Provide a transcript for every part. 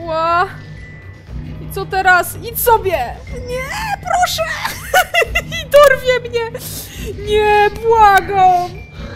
Ła. I co teraz? Idź sobie! Nie, proszę! I dorwie mnie! Nie, błagam!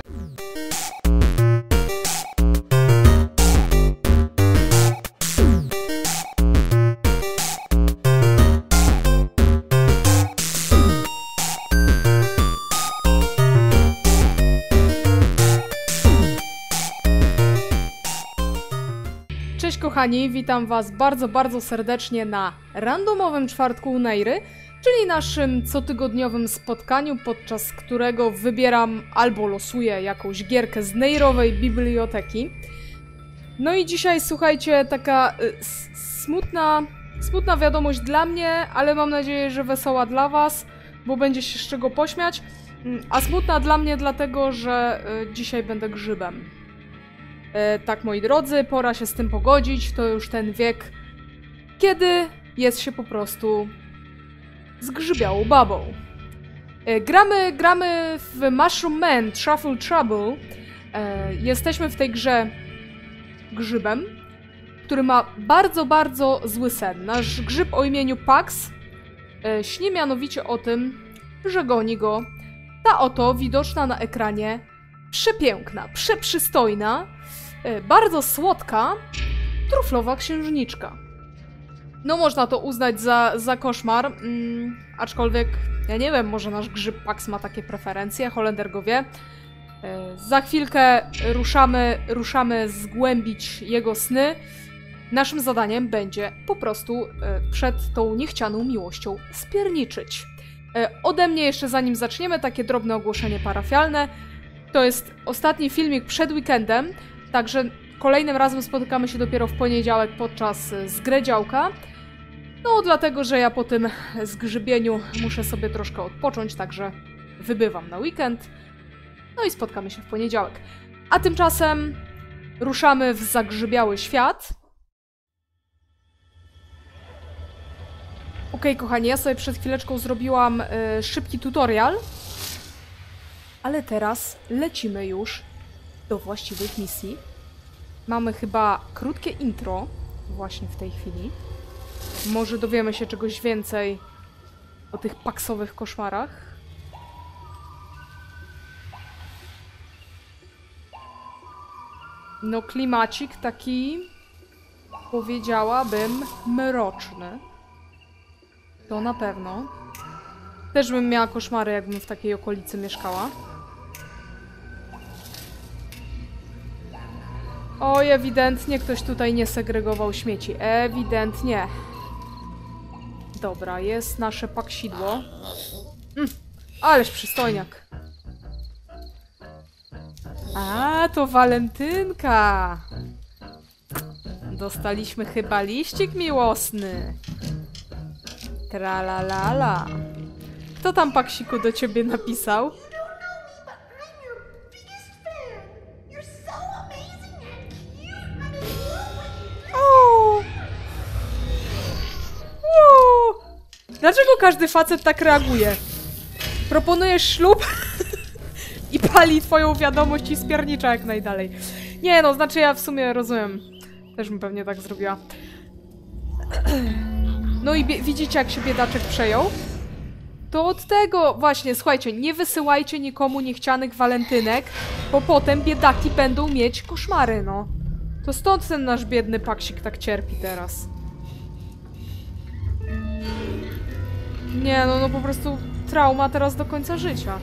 Cześć kochani, witam was bardzo serdecznie na randomowym czwartku u Neiry, czyli naszym cotygodniowym spotkaniu, podczas którego wybieram albo losuję jakąś gierkę z Neirowej biblioteki. No i dzisiaj, słuchajcie, taka smutna wiadomość dla mnie, ale mam nadzieję, że wesoła dla was, bo będzie się z czego pośmiać. A smutna dla mnie dlatego, że dzisiaj będę grzybem. Tak, moi drodzy, pora się z tym pogodzić. To już ten wiek, kiedy jest się po prostu zgrzybiałą babą. Gramy w Mushroom Man Truffle Trouble. Jesteśmy w tej grze grzybem, który ma bardzo zły sen. Nasz grzyb o imieniu Pax śni mianowicie o tym, że goni go ta oto widoczna na ekranie przepiękna, przeprzystojna, bardzo słodka, truflowa księżniczka. No można to uznać za koszmar, aczkolwiek, ja nie wiem, może nasz grzyb Pax ma takie preferencje, Holender go wie. Za chwilkę ruszamy zgłębić jego sny. Naszym zadaniem będzie po prostu przed tą niechcianą miłością spierniczyć. Ode mnie jeszcze zanim zaczniemy, takie drobne ogłoszenie parafialne. To jest ostatni filmik przed weekendem, także kolejnym razem spotykamy się dopiero w poniedziałek podczas zgredziałka. No dlatego, że ja po tym zgrzybieniu muszę sobie troszkę odpocząć, także wybywam na weekend. No i spotkamy się w poniedziałek. A tymczasem ruszamy w zagrzybiały świat. Okej, kochani, ja sobie przed chwileczką zrobiłam szybki tutorial. Ale teraz lecimy już do właściwych misji. Mamy chyba krótkie intro właśnie w tej chwili. Może dowiemy się czegoś więcej o tych paksowych koszmarach. No klimacik taki, powiedziałabym, mroczny. To na pewno. Też bym miała koszmary, jakbym w takiej okolicy mieszkała. Oj, ewidentnie ktoś tutaj nie segregował śmieci. Ewidentnie. Dobra, jest nasze paksidło. Ależ przystojniak. A, to walentynka. Dostaliśmy chyba liścik miłosny. Tralalala. Kto tam, paksiku, do ciebie napisał? Dlaczego każdy facet tak reaguje? Proponujesz ślub i pali twoją wiadomość i spiernicza jak najdalej. Nie no, znaczy ja w sumie rozumiem. Też bym pewnie tak zrobiła. No i widzicie, jak się biedaczek przejął? To od tego właśnie, słuchajcie, nie wysyłajcie nikomu niechcianych walentynek, bo potem biedaki będą mieć koszmary, no. To stąd ten nasz biedny paksik tak cierpi teraz. Nie, no po prostu trauma teraz do końca życia.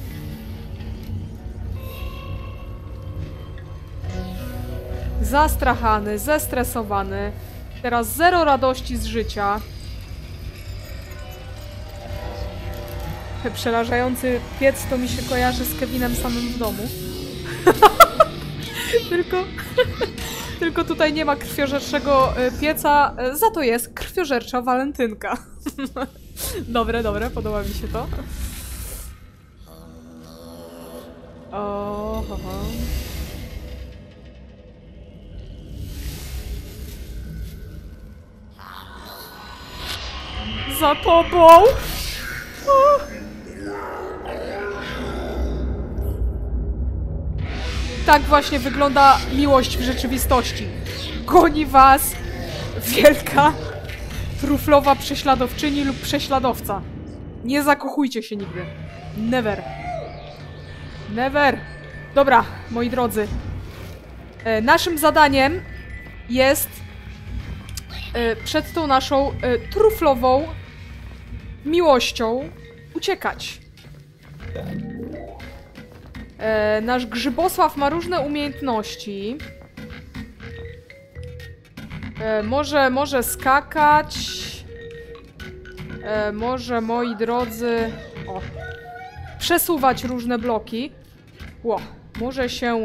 Zastrachany, zestresowany. Teraz zero radości z życia. Przerażający piec to mi się kojarzy z Kevinem samym w domu. Tylko tutaj nie ma krwiożerczego pieca, za to jest krwiożercza walentynka. Dobre, podoba mi się to. Oho. Za tobą! Tak właśnie wygląda miłość w rzeczywistości. Goni was, wielka truflowa prześladowczyni lub prześladowca. Nie zakochujcie się nigdy. Never. Never. Dobra, moi drodzy. Naszym zadaniem jest przed tą naszą truflową miłością uciekać. Nasz Grzybosław ma różne umiejętności. Może skakać. Może, moi drodzy, przesuwać różne bloki. Może się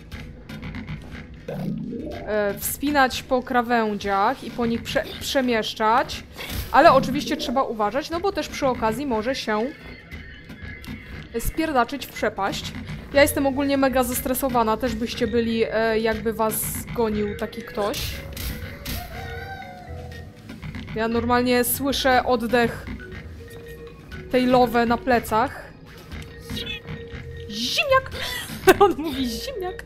wspinać po krawędziach i po nich przemieszczać. Ale oczywiście trzeba uważać, no bo też przy okazji może się spierdaczyć w przepaść. Ja jestem ogólnie mega zestresowana, też byście byli, jakby was gonił taki ktoś. Ja normalnie słyszę oddech tej lowy na plecach. Zimniak! On mówi zimniak.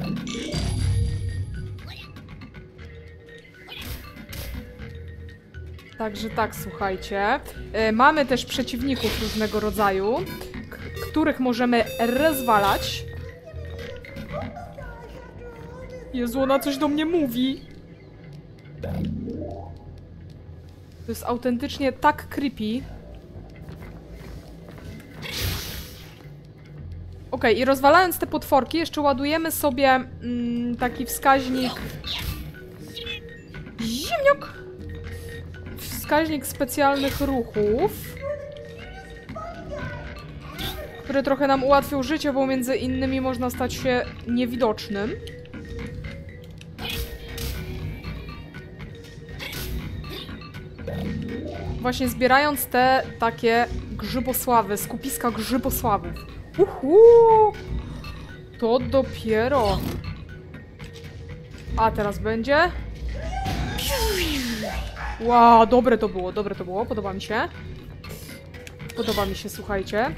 Także tak, słuchajcie. Mamy też przeciwników różnego rodzaju, których możemy rozwalać. Jezu, ona coś do mnie mówi. To jest autentycznie tak creepy. Okej, i rozwalając te potworki, jeszcze ładujemy sobie taki wskaźnik... Ziemniak! Wskaźnik specjalnych ruchów, które trochę nam ułatwią życie, bo między innymi można stać się niewidocznym. Właśnie zbierając te takie grzybosławy, skupiska grzybosławów. To dopiero. A teraz będzie. Wow, dobre to było, podoba mi się. Podoba mi się, słuchajcie.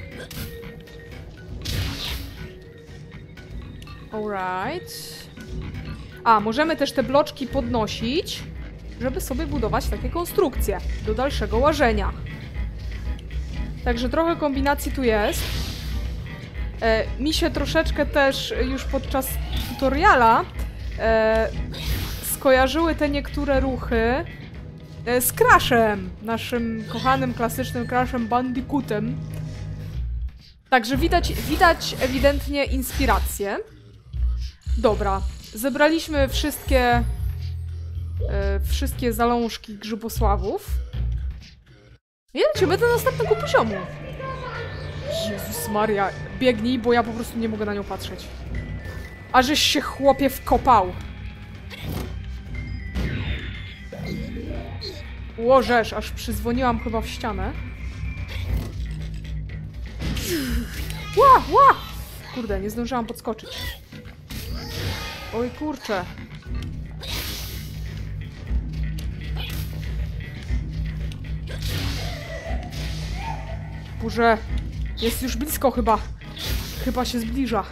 Alright. A, możemy też te bloczki podnosić, żeby sobie budować takie konstrukcje do dalszego łażenia. Także trochę kombinacji tu jest. Mi się troszeczkę też już podczas tutoriala skojarzyły te niektóre ruchy z Crashem, naszym kochanym, klasycznym Crashem Bandicootem. Także widać ewidentnie inspirację. Dobra, zebraliśmy wszystkie zalążki grzybosławów. I lecimy do następnego poziomu. Jezus Maria, biegnij, bo ja po prostu nie mogę na nią patrzeć. A żeś się, chłopie, wkopał. Łożesz, aż przyzwoniłam chyba w ścianę. Ła! Kurde, nie zdążyłam podskoczyć. Oj, kurczę. Boże, jest już blisko chyba. Chyba się zbliża.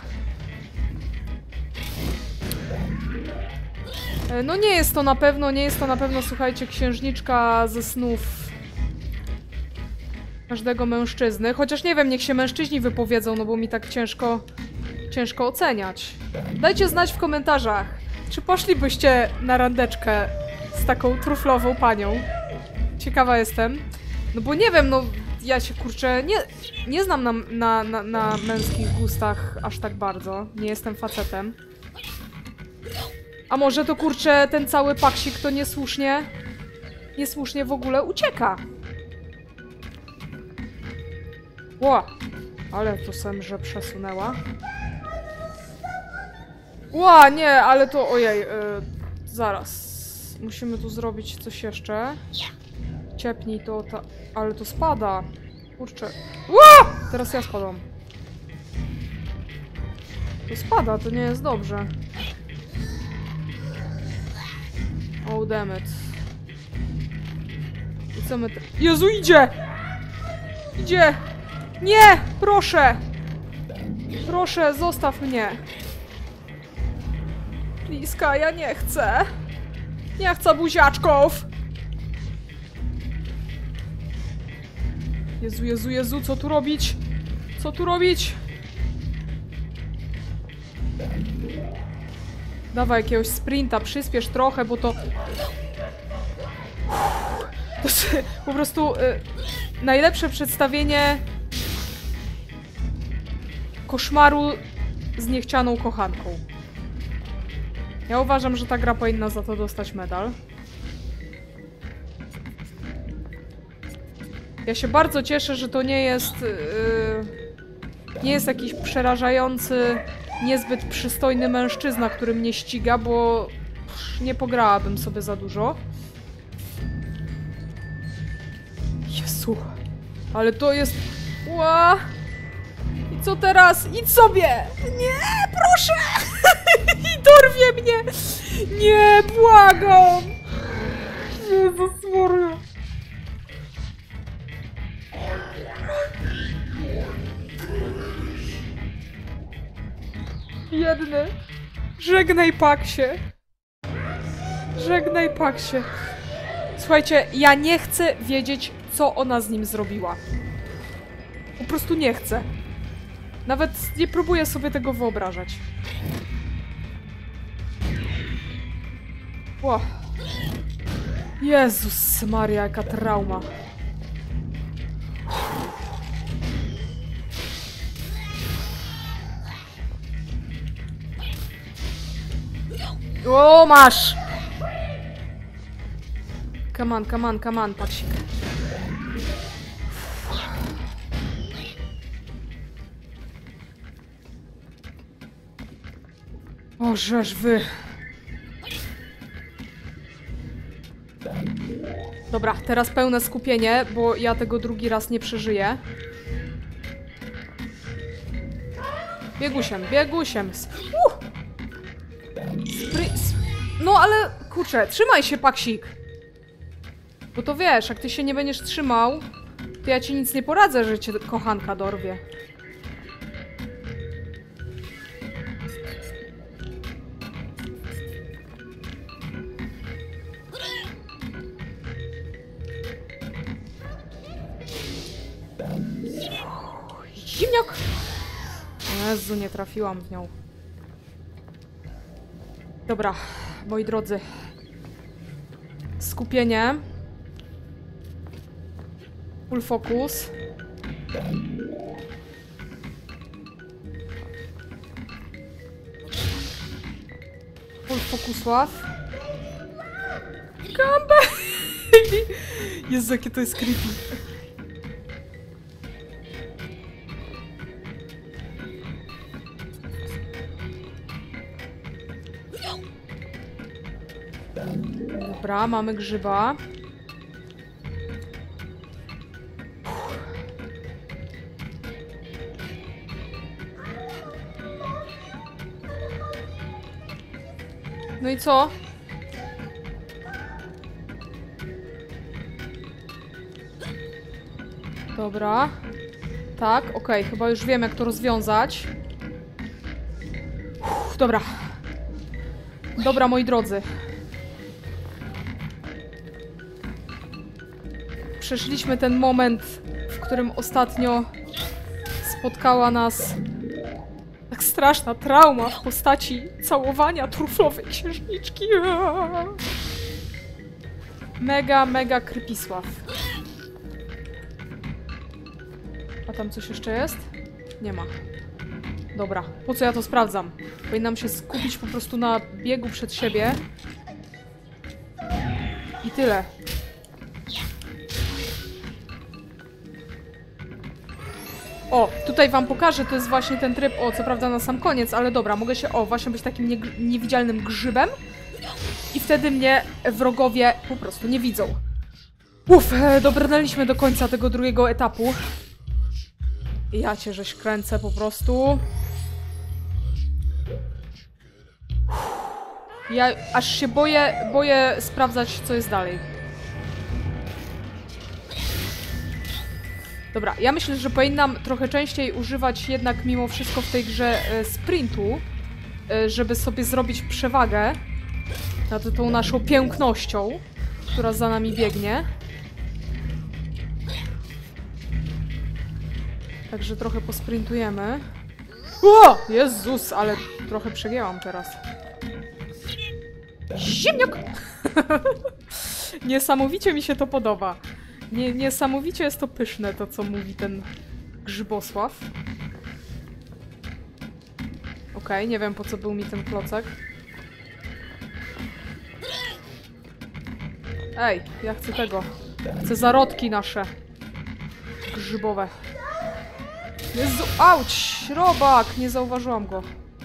No nie jest to na pewno, słuchajcie, księżniczka ze snów każdego mężczyzny. Chociaż nie wiem, niech się mężczyźni wypowiedzą, no bo mi tak ciężko oceniać. Dajcie znać w komentarzach, czy poszlibyście na randeczkę z taką truflową panią. Ciekawa jestem. No bo nie wiem, no ja się, kurczę, nie znam na męskich gustach aż tak bardzo. Nie jestem facetem. A może to, kurczę, ten cały paksik to niesłusznie w ogóle ucieka. Ła, ale to że przesunęła. Ła, nie, ale to, ojej, zaraz. Musimy tu zrobić coś jeszcze. Ciepnij to, ale to spada. Kurczę. Ła! Teraz ja spadłam. To spada, to nie jest dobrze. Oh, damn it. I co my te... Jezu, idzie! Idzie! Nie! Proszę! Proszę, zostaw mnie. Liska, ja nie chcę. Nie chcę buziaczków! Jezu, Jezu, Jezu, co tu robić? Co tu robić? Dawaj jakiegoś sprinta, przyspiesz trochę, bo to... To jest po prostu najlepsze przedstawienie koszmaru z niechcianą kochanką. Ja uważam, że ta gra powinna za to dostać medal. Ja się bardzo cieszę, że to nie jest... nie jest jakiś przerażający, niezbyt przystojny mężczyzna, który mnie ściga, bo nie pograłabym sobie za dużo. Jezu, ale to jest... Ła! I co teraz? Idź sobie! Nie, proszę! I dorwie mnie! Nie, błagam! Jezus Maria! Jedny. Żegnaj, Paksie. Żegnaj, Paksie. Słuchajcie, ja nie chcę wiedzieć, co ona z nim zrobiła. Po prostu nie chcę. Nawet nie próbuję sobie tego wyobrażać. Ło. Jezus Maria, jaka trauma. O, masz! Come on, come on, come on, Paksik. O, żeż wy. Dobra, teraz pełne skupienie, bo ja tego drugi raz nie przeżyję. Biegusiem, biegusiem. No ale, kurczę, trzymaj się, Paksik. Bo to wiesz, jak ty się nie będziesz trzymał, to ja ci nic nie poradzę, że cię kochanka dorwie. Zimniok! Jezu, nie trafiłam w nią. Dobra, moi drodzy. Skupienie. Full focus. Full focus, Ław. Come back! Jezu, jakie to jest creepy. Dobra, mamy grzyba. No i co? Dobra. Tak, okej, chyba już wiem, jak to rozwiązać. Dobra. Dobra, moi drodzy. Przeszliśmy ten moment, w którym ostatnio spotkała nas tak straszna trauma w postaci całowania truflowej księżniczki. Mega, mega Krypisław. A tam coś jeszcze jest? Nie ma. Dobra, po co ja to sprawdzam? Powinnam się skupić po prostu na biegu przed siebie. I tyle. O, tutaj wam pokażę, to jest właśnie ten tryb, o, co prawda na sam koniec, ale dobra, mogę się, o, właśnie być takim niewidzialnym grzybem i wtedy mnie wrogowie po prostu nie widzą. Dobrnęliśmy do końca tego drugiego etapu. Ja cię żeś kręcę po prostu. Ja aż się boję sprawdzać, co jest dalej. Dobra, ja myślę, że powinnam trochę częściej używać jednak mimo wszystko w tej grze sprintu, żeby sobie zrobić przewagę. nad tą naszą pięknością, która za nami biegnie. Także trochę posprintujemy. O! Jezus, ale trochę przegięłam teraz. Ziemniak! Niesamowicie mi się to podoba. Niesamowicie jest to pyszne, to co mówi ten Grzybosław. Okej, nie wiem po co był mi ten klocek. Ej, ja chcę tego. Chcę zarodki nasze. Grzybowe. Jezu, auć! Robak! Nie zauważyłam go.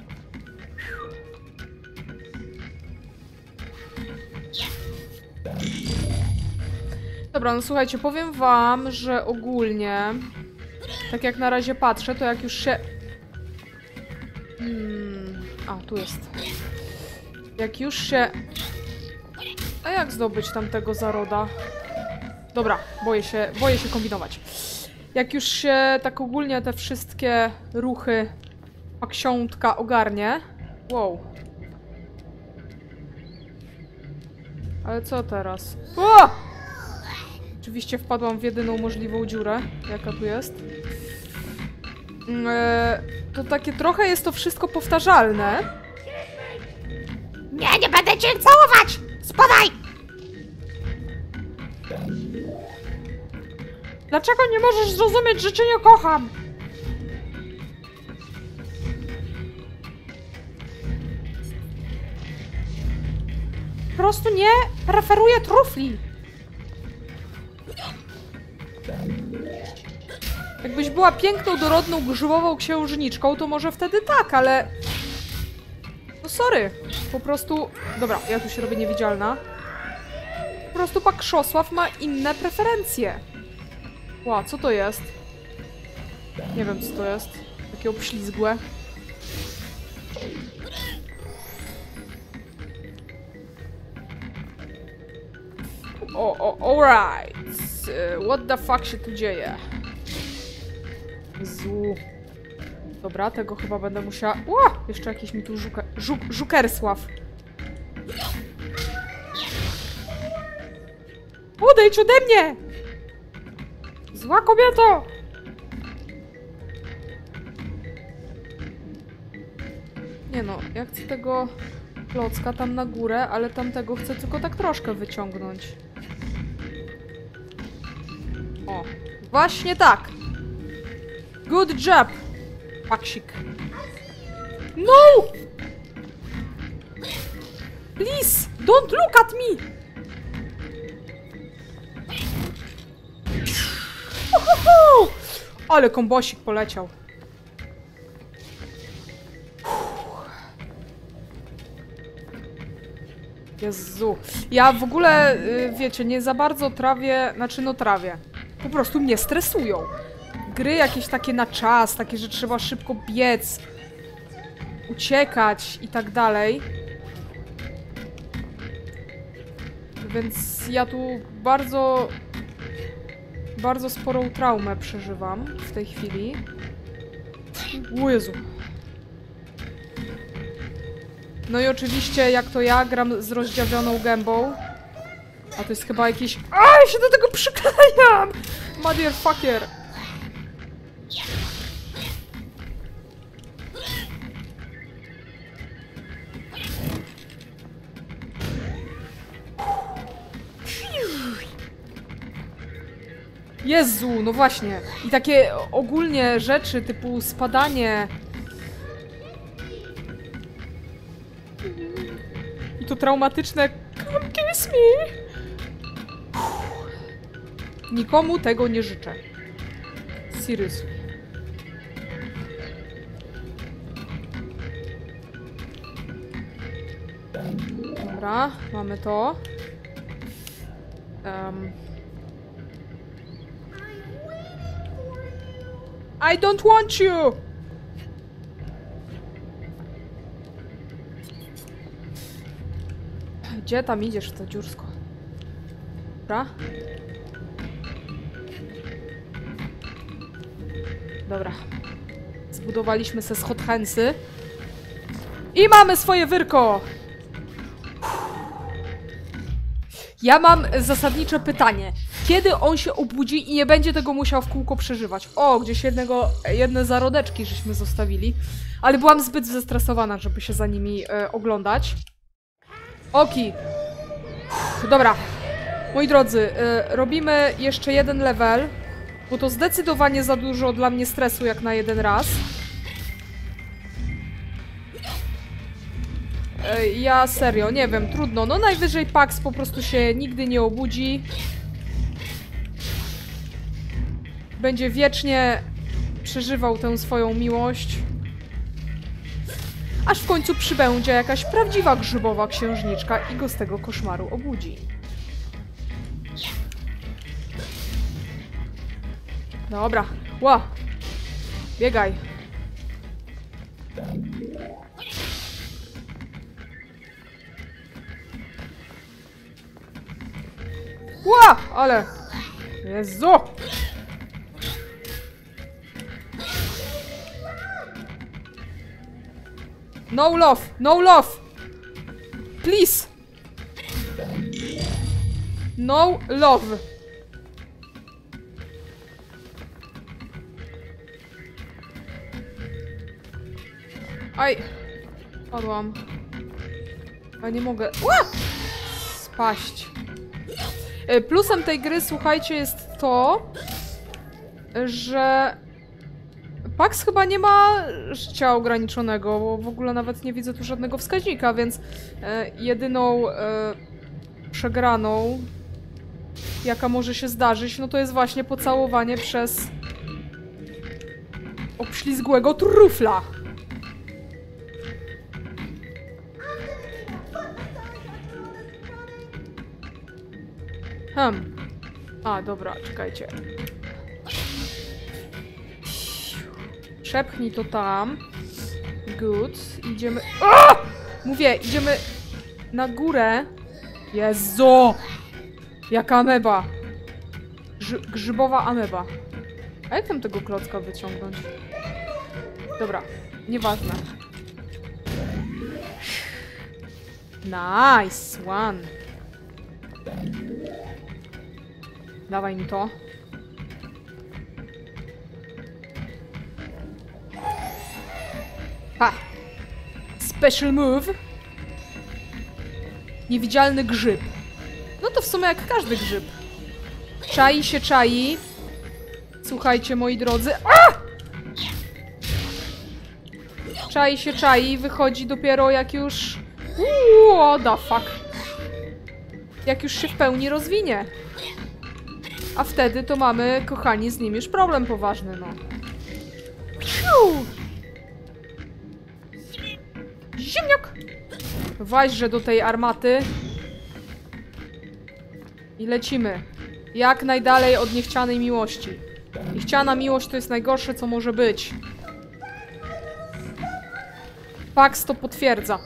Dobra, no słuchajcie, powiem wam, że ogólnie, tak jak na razie patrzę, to jak już się... A, tu jest. Jak już się... A jak zdobyć tamtego zaroda? Dobra, boję się kombinować. Jak już się tak ogólnie te wszystkie ruchy paksiątka ogarnie... Wow. Ale co teraz? O! Oczywiście wpadłam w jedyną możliwą dziurę, jaka tu jest. To takie trochę jest to wszystko powtarzalne. Nie będę cię całować! Spadaj! Dlaczego nie możesz zrozumieć, że cię nie kocham? Po prostu nie preferuję trufli. Jakbyś była piękną, dorodną, grzybową księżniczką, to może wtedy tak, ale... No sorry. Po prostu... Dobra, ja tu się robię niewidzialna. Po prostu pan Krzosław ma inne preferencje. Ła, co to jest? Nie wiem, co to jest. Takie obślizgłe. Alright. What the fuck się tu dzieje? Złu. Dobra, tego chyba będę musiała... Ła! Jeszcze jakiś mi tu żukersław. Odejdź ode mnie! Zła kobieto! Nie no, ja chcę tego klocka tam na górę, ale tamtego chcę tylko tak troszkę wyciągnąć. O, właśnie tak! Good job! Paksik. No! Please! Don't look at me! Uhuhu! Ale kombosik poleciał. Jezu. Ja w ogóle, wiecie, nie za bardzo trawię, znaczy no trawię. Po prostu mnie stresują. Gry jakieś takie na czas, takie, że trzeba szybko biec, uciekać i tak dalej. Więc ja tu bardzo sporą traumę przeżywam w tej chwili. O Jezu. No i oczywiście, jak to ja, gram z rozdziawioną gębą. A to jest chyba jakiś... A, ja się do tego przyklejam! Motherfucker! Jezu, no właśnie. I takie ogólnie rzeczy typu spadanie. I to traumatyczne. Come kiss me. Nikomu tego nie życzę. Seriously. Dobra, mamy to. I don't want you! Gdzie tam idziesz w to dziursko? Dobra. Dobra. Zbudowaliśmy se schod hensy. I mamy swoje wyrko! Ja mam zasadnicze pytanie. Kiedy on się obudzi i nie będzie tego musiał w kółko przeżywać? O, gdzieś jedne zarodeczki żeśmy zostawili. Ale byłam zbyt zestresowana, żeby się za nimi oglądać. Oki. Dobra. Moi drodzy, robimy jeszcze jeden level. Bo to zdecydowanie za dużo dla mnie stresu jak na jeden raz. Ja serio, nie wiem, trudno. No najwyżej Pax po prostu się nigdy nie obudzi. Będzie wiecznie przeżywał tę swoją miłość. Aż w końcu przybędzie jakaś prawdziwa grzybowa księżniczka i go z tego koszmaru obudzi. Dobra, ła! Biegaj. Ła! Ale... Jezu! No love! No love! Please! No love! Aj! Padłam. A nie mogę... Ła! Spaść. Plusem tej gry, słuchajcie, jest to, że Pax chyba nie ma życia ograniczonego, bo w ogóle nawet nie widzę tu żadnego wskaźnika, więc jedyną przegraną, jaka może się zdarzyć, no to jest właśnie pocałowanie przez obślizgłego trufla. A, dobra, czekajcie. Przepchnij to tam. Good. Idziemy... O! Mówię, idziemy na górę. Jezu! Jaka ameba. Grzybowa ameba. A jak tam tego klocka wyciągnąć? Dobra, nieważne. Nice one. Dawaj mi to. Ha! Special move. Niewidzialny grzyb. No to w sumie jak każdy grzyb. Czai się czai. Słuchajcie, moi drodzy. A! Czai się czai. Wychodzi dopiero jak już... What the fuck? Jak już się w pełni rozwinie. A wtedy to mamy, kochani, z nim już problem poważny, no. Ziemniak! Właźże do tej armaty. I lecimy. Jak najdalej od niechcianej miłości. Niechciana miłość to jest najgorsze, co może być. Pax to potwierdza.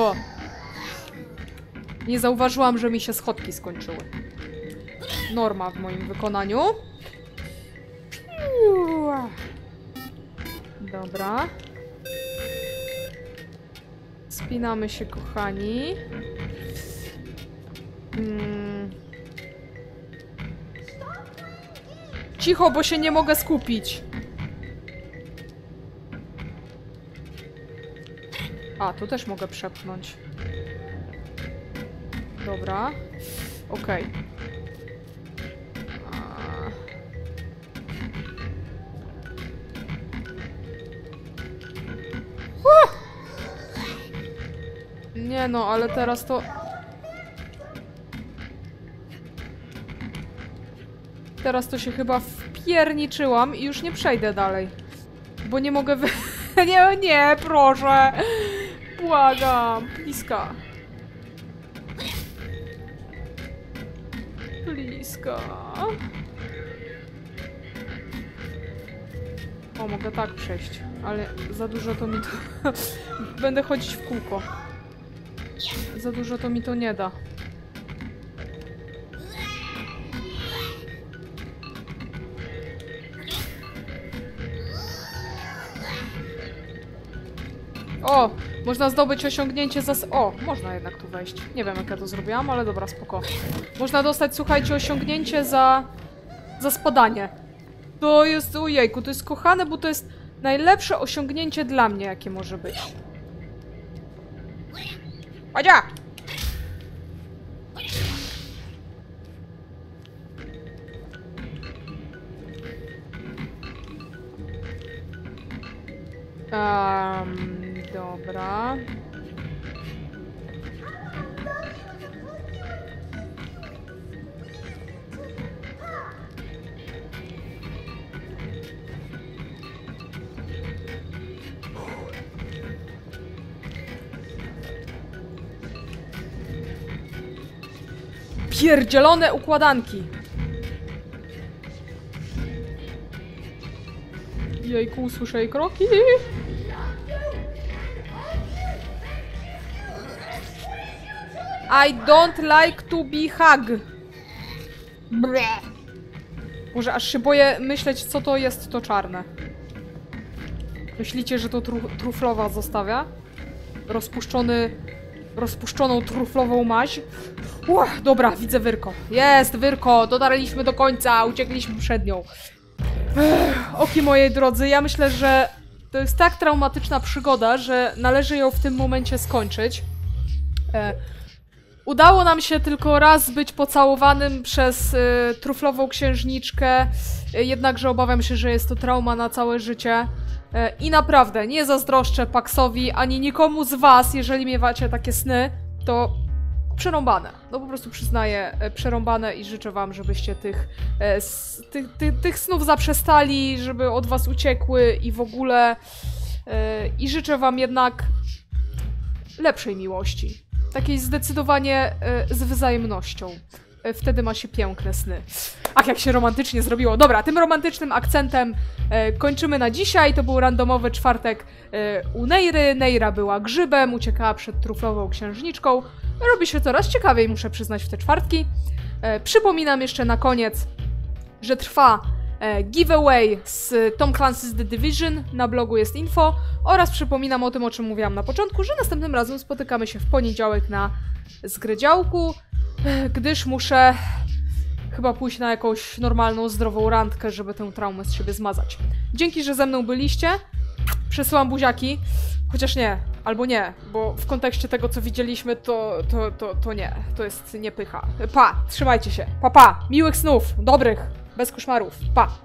Nie zauważyłam, że mi się schodki skończyły. Norma w moim wykonaniu. Dobra. Spinamy się, kochani. Cicho, bo się nie mogę skupić. A, to też mogę przepchnąć. Dobra. Okej. Nie no, ale teraz to... Teraz to się chyba wpierniczyłam i już nie przejdę dalej. Bo nie mogę Nie, nie, proszę! Błagam, bliska. Bliska. O, mogę tak przejść, ale za dużo to mi to... Będę chodzić w kółko. Za dużo to mi to nie da. O! Można zdobyć osiągnięcie za... O, można jednak tu wejść. Nie wiem, jak ja to zrobiłam, ale dobra, spoko. Można dostać, słuchajcie, osiągnięcie za spadanie. To jest... Ojejku, to jest kochane, bo to jest najlepsze osiągnięcie dla mnie, jakie może być. Adzia! Dobra. Pierdzielone układanki. Jejku, słyszę jej kroki. I don't like to be hugged. Może aż się boję myśleć, co to jest to czarne. Myślicie, że to truflowa zostawia? Rozpuszczoną truflową maź? Dobra, widzę Wyrko. Jest Wyrko, dotarliśmy do końca, uciekliśmy przed nią. Oki moi drodzy, ja myślę, że to jest tak traumatyczna przygoda, że należy ją w tym momencie skończyć. Udało nam się tylko raz być pocałowanym przez truflową księżniczkę, jednakże obawiam się, że jest to trauma na całe życie. I naprawdę, nie zazdroszczę Paxowi, ani nikomu z was, jeżeli miewacie takie sny, to przerąbane. No po prostu przyznaję, przerąbane i życzę wam, żebyście tych snów zaprzestali, żeby od was uciekły i w ogóle. I życzę wam jednak lepszej miłości. Takiej zdecydowanie z wzajemnością. Wtedy ma się piękne sny. Ach, jak się romantycznie zrobiło. Dobra, tym romantycznym akcentem kończymy na dzisiaj. To był randomowy czwartek u Neyry. Neyra była grzybem, uciekała przed truflową księżniczką. Robi się coraz ciekawiej, muszę przyznać, w te czwartki. Przypominam jeszcze na koniec, że trwa giveaway z Tom Clancy's The Division. Na blogu jest info. Oraz przypominam o tym, o czym mówiłam na początku, że następnym razem spotykamy się w poniedziałek na Zgrydziałku, gdyż muszę chyba pójść na jakąś normalną, zdrową randkę, żeby tę traumę z siebie zmazać. Dzięki, że ze mną byliście. Przesyłam buziaki. Chociaż nie, albo nie, bo w kontekście tego, co widzieliśmy, to nie. To jest niepycha. Pa, trzymajcie się. Pa, pa. Miłych snów. Dobrych. Bez koszmarów. Pa.